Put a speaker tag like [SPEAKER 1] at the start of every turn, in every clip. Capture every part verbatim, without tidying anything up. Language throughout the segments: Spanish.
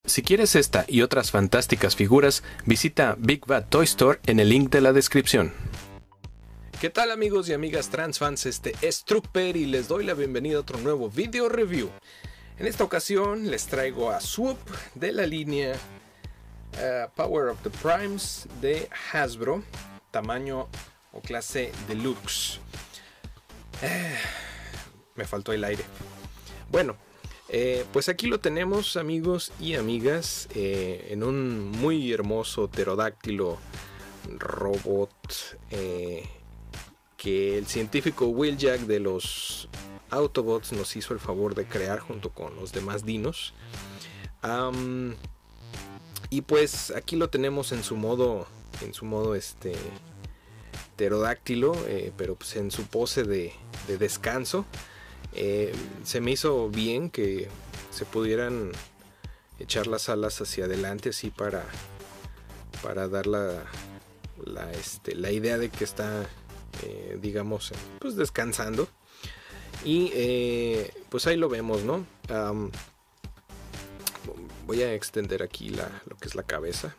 [SPEAKER 1] Si quieres esta y otras fantásticas figuras, visita Big Bad Toy Store en el link de la descripción. ¿Qué tal amigos y amigas transfans? Este es Trooper y les doy la bienvenida a otro nuevo video review. En esta ocasión les traigo a Swoop de la línea uh, Power of the Primes de Hasbro, tamaño o clase Deluxe. Eh, me faltó el aire. Bueno, eh, pues aquí lo tenemos amigos y amigas, eh, en un muy hermoso pterodáctilo robot eh, que el científico Wheeljack de los Autobots nos hizo el favor de crear junto con los demás dinos. Um, y pues aquí lo tenemos en su modo, en su modo este pterodáctilo, eh, pero pues en su pose de, de descanso. Eh, se me hizo bien que se pudieran echar las alas hacia adelante así para, para dar la, la, este, la idea de que está eh, digamos pues descansando. Y eh, pues ahí lo vemos, ¿no? Um, voy a extender aquí la, lo que es la cabeza.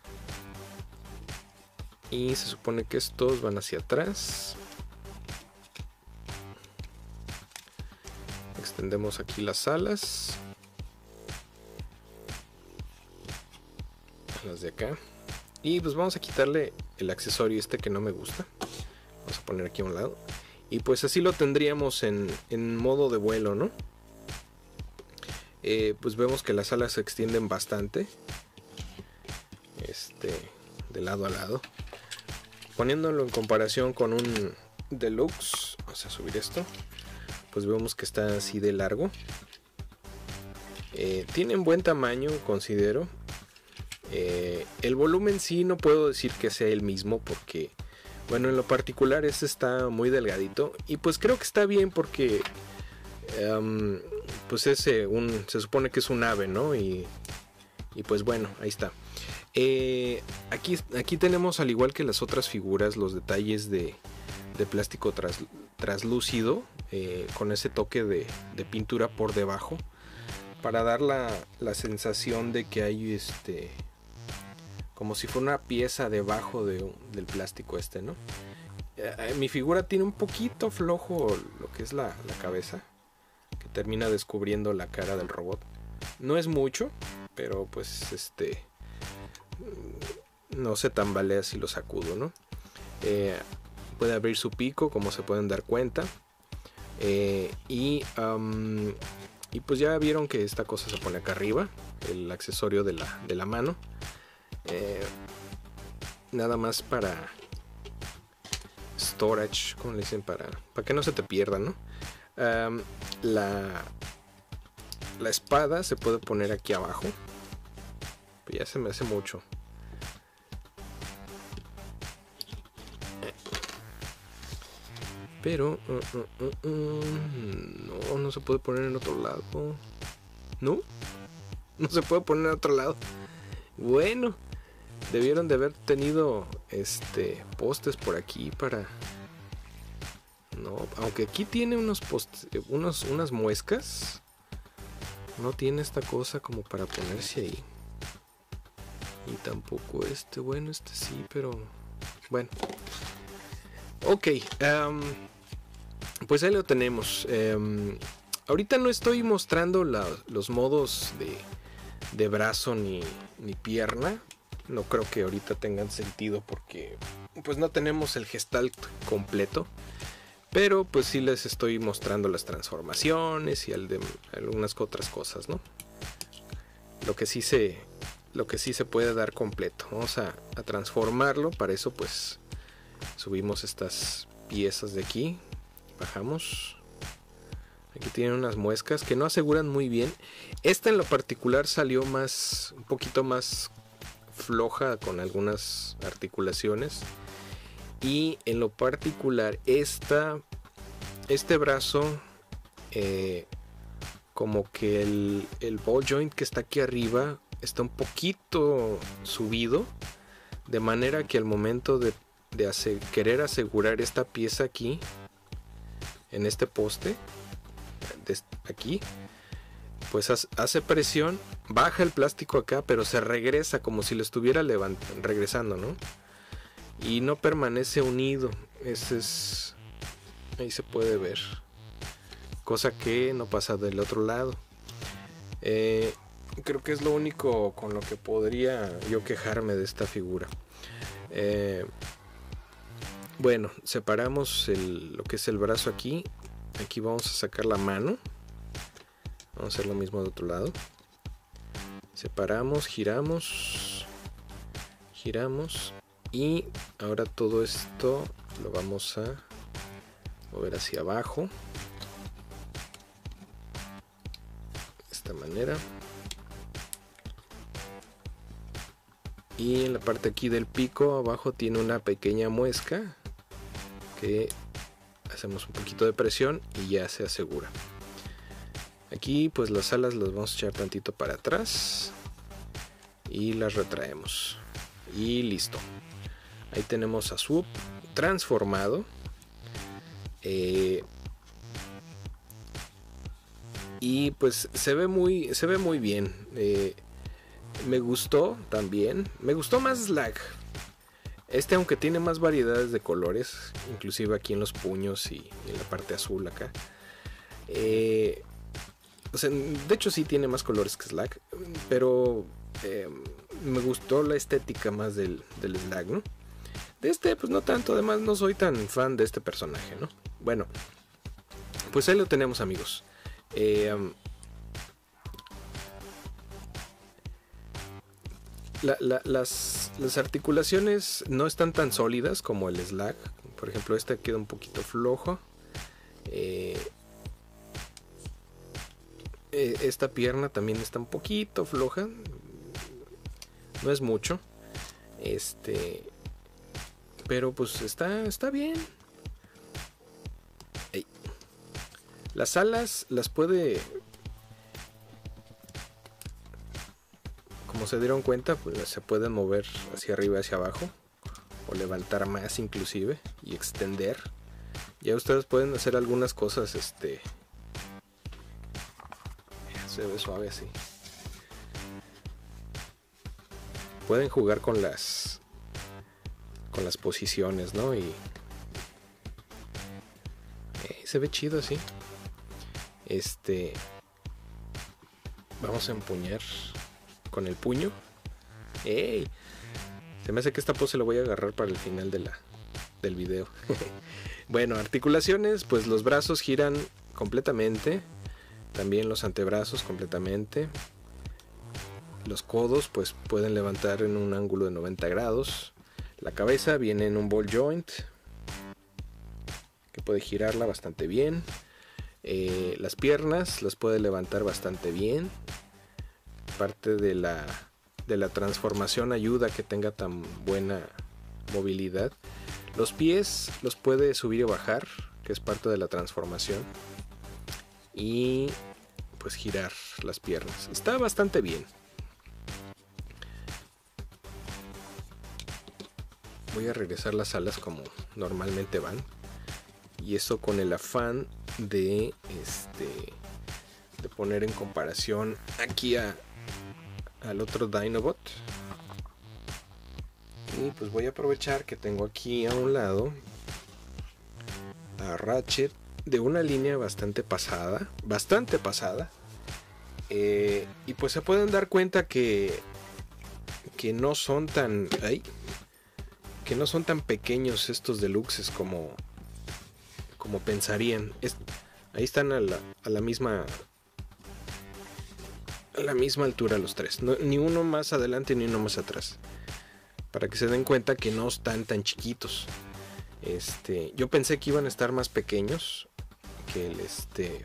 [SPEAKER 1] Y se supone que estos van hacia atrás. Extendemos aquí las alas. Las de acá. Y pues vamos a quitarle el accesorio este que no me gusta. Vamos a poner aquí a un lado. Y pues así lo tendríamos en, en modo de vuelo, ¿no? Eh, pues vemos que las alas se extienden bastante. Este, de lado a lado. Poniéndolo en comparación con un Deluxe, vamos a subir esto. Pues vemos que está así de largo. Eh, tienen buen tamaño, considero. Eh, el volumen sí no puedo decir que sea el mismo porque, bueno, en lo particular este está muy delgadito. Y pues creo que está bien porque um, pues ese un, se supone que es un ave, ¿no? Y, y pues bueno, ahí está. Eh, aquí, aquí tenemos, al igual que las otras figuras, los detalles de, de plástico tras, traslúcido, eh, con ese toque de, de pintura por debajo, para dar la, la sensación de que hay este como si fuera una pieza debajo de, del plástico este, ¿no? Eh, mi figura tiene un poquito flojo lo que es la, la cabeza, que termina descubriendo la cara del robot. No es mucho, pero pues este no se tambalea si lo sacudo, ¿no? Eh, puede abrir su pico, como se pueden dar cuenta. Eh, y, um, y pues ya vieron que esta cosa se pone acá arriba, el accesorio de la, de la mano. Eh, nada más para storage, como le dicen, para, para que no se te pierda, ¿no? Um, la, la espada se puede poner aquí abajo. Pero ya se me hace mucho. Pero uh, uh, uh, uh, no, no se puede poner en otro lado. ¿No? No se puede poner en otro lado. Bueno, debieron de haber tenido este postes por aquí para... No, aunque aquí tiene unos postes, unos, unas muescas. No tiene esta cosa como para ponerse ahí. Y tampoco este, bueno, este sí, pero... Bueno. Ok, um, pues ahí lo tenemos. Um, ahorita no estoy mostrando la, los modos de, de brazo ni, ni pierna. No creo que ahorita tengan sentido porque pues no tenemos el gestalt completo. Pero pues sí les estoy mostrando las transformaciones y el de, algunas otras cosas, ¿no? Lo que sí se, lo que sí se puede dar completo. Vamos a, a transformarlo. Para eso pues... subimos estas piezas de aquí, bajamos. Aquí tienen unas muescas que no aseguran muy bien. Esta en lo particular salió más, un poquito más floja con algunas articulaciones. Y en lo particular esta, este brazo, eh, como que el, el ball joint que está aquí arriba está un poquito subido, de manera que al momento de de hacer, querer asegurar esta pieza aquí en este poste de aquí, pues hace presión, baja el plástico acá, pero se regresa como si lo estuviera regresando, ¿no? Y no permanece unido. Ese es, ahí se puede ver, cosa que no pasa del otro lado. Eh, creo que es lo único con lo que podría yo quejarme de esta figura. Eh, bueno, separamos el, lo que es el brazo aquí. Aquí vamos a sacar la mano. Vamos a hacer lo mismo de otro lado. Separamos, giramos, giramos. Y ahora todo esto lo vamos a mover hacia abajo. De esta manera. Y en la parte aquí del pico abajo tiene una pequeña muesca que hacemos un poquito de presión y ya se asegura. Aquí pues las alas las vamos a echar tantito para atrás y las retraemos y listo. Ahí tenemos a Swoop transformado. Eh, y pues se ve muy, se ve muy bien. Eh, me gustó también. Me gustó más Slag. Este, aunque tiene más variedades de colores, inclusive aquí en los puños y en la parte azul acá. Eh, o sea, de hecho sí tiene más colores que Slag, pero eh, me gustó la estética más del, del Slag, ¿no? De este, pues no tanto, además no soy tan fan de este personaje, ¿no? Bueno, pues ahí lo tenemos, amigos. Eh, um, la, la, las, las articulaciones no están tan sólidas como el Slag. Por ejemplo, este queda un poquito flojo. Eh, eh, esta pierna también está un poquito floja. No es mucho. Este... Pero pues está, está bien. Ey. Las alas las puede... Como se dieron cuenta, pues se pueden mover hacia arriba y hacia abajo. O levantar más inclusive. Y extender. Ya ustedes pueden hacer algunas cosas. Este... Se ve suave así. Pueden jugar con las... con las posiciones, ¿no? Y eh, se ve chido así. Este, vamos a empuñar con el puño. ¡Ey! Se me hace que esta pose la voy a agarrar para el final de la, del video. Bueno, articulaciones, pues los brazos giran completamente. También los antebrazos completamente. Los codos pues pueden levantar en un ángulo de noventa grados. La cabeza viene en un ball joint que puede girarla bastante bien. Eh, las piernas las puede levantar bastante bien. Parte de la, de la transformación ayuda a que tenga tan buena movilidad. Los pies los puede subir y bajar, que es parte de la transformación. Y pues girar las piernas. Está bastante bien. Voy a regresar las alas como normalmente van. Y eso con el afán de este de poner en comparación aquí a, al otro Dinobot. Y pues voy a aprovechar que tengo aquí a un lado a Ratchet de una línea bastante pasada. Bastante pasada. Eh, y pues se pueden dar cuenta que que no son tan... ¡ay! Que no son tan pequeños estos deluxes como como pensarían. Es, ahí están a la, a la misma a la misma altura los tres, no, ni uno más adelante ni uno más atrás, para que se den cuenta que no están tan chiquitos. Este, yo pensé que iban a estar más pequeños que el este,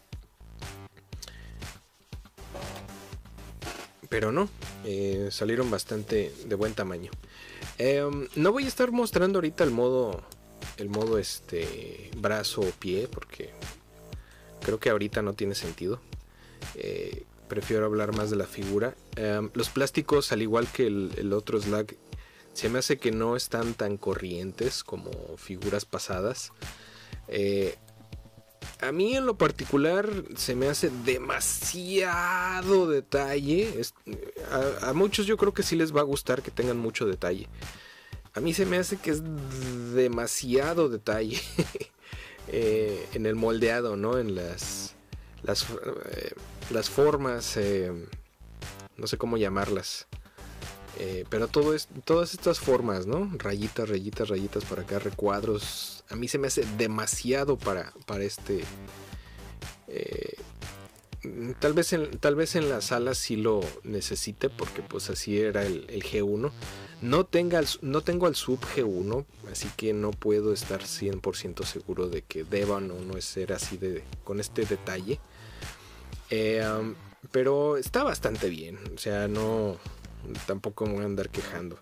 [SPEAKER 1] pero no, eh, salieron bastante de buen tamaño. Eh, no voy a estar mostrando ahorita el modo el modo este brazo o pie, porque creo que ahorita no tiene sentido. Eh, prefiero hablar más de la figura. Eh, los plásticos, al igual que el, el otro Slag, se me hace que no están tan corrientes como figuras pasadas. Eh, A mí en lo particular se me hace demasiado detalle. Es, a, a muchos yo creo que sí les va a gustar que tengan mucho detalle. A mí se me hace que es demasiado detalle eh, en el moldeado, ¿no? En las las, eh, las formas, eh, no sé cómo llamarlas. Eh, pero todo es, todas estas formas, ¿no? Rayitas, rayitas, rayitas para acá, recuadros. A mí se me hace demasiado para, para este. Eh, tal vez en, tal vez en la sala sí lo necesite, porque pues así era el, el G uno. No, tenga el, no tengo al sub G uno, así que no puedo estar cien por ciento seguro de que deban o no ser así de, con este detalle. Eh, um, pero está bastante bien, o sea, no. Tampoco me voy a andar quejando.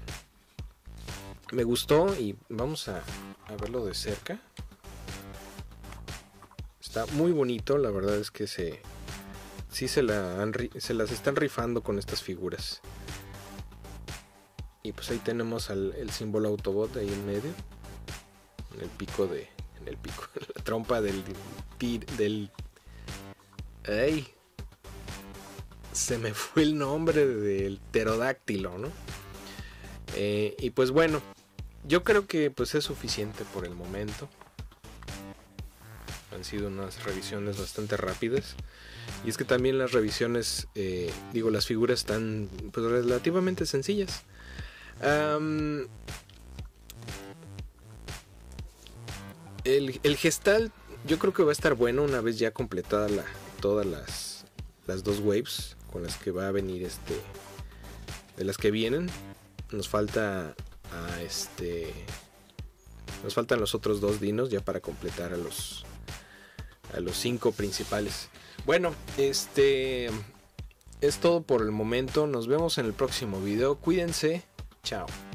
[SPEAKER 1] Me gustó y vamos a, a verlo de cerca. Está muy bonito, la verdad es que se sí se, la han, se las están rifando con estas figuras. Y pues ahí tenemos al, el símbolo Autobot ahí en medio. En el pico de... En el pico, en la trompa del... del ¡ay! Se me fue el nombre del pterodáctilo, ¿no? Eh, y pues bueno, yo creo que pues es suficiente por el momento. Han sido unas revisiones bastante rápidas. Y es que también las revisiones, eh, digo, las figuras están pues relativamente sencillas. Um, el, el Gestalt yo creo que va a estar bueno una vez ya completada la, todas las, las dos waves con las que va a venir este, de las que vienen. Nos falta a este, nos faltan los otros dos dinos ya para completar a los a los cinco principales. Bueno, este es todo por el momento. Nos vemos en el próximo video. Cuídense. Chao.